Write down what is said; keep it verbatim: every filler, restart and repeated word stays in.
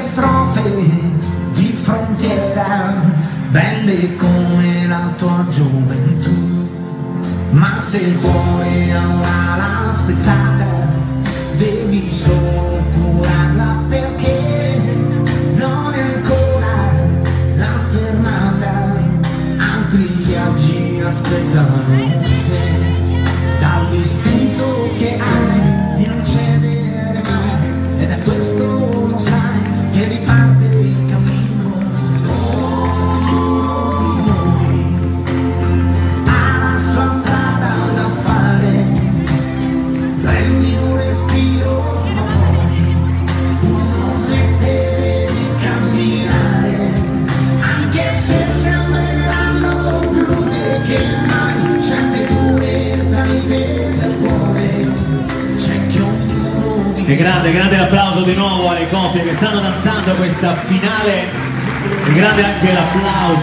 strofe di frontiera, belle come la tua gioventù. Ma se il cuore ha un'ala spezzata, devi solo curarla, perché non è ancora la fermata. Altri viaggi aspettano te, dall'istinto che hai di non cedere mai, ed è questo, lo sai, che riparte il cammino. Ognuno di noi ha la sua strada da fare, prendi un respiro, ma poi non smettere di camminare, anche se sembreranno più lunghe che mai certe dure salite del cuore. C'è che ognuno di E grande, grande l'applauso di nuovo alle coppie che stanno danzando questa finale, e grande anche l'applauso